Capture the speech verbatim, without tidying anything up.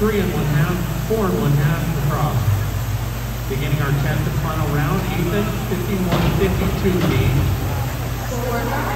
three and one half, four and one half across. Beginning our tenth and final round, Ethan, fifty-one fifty-two lead.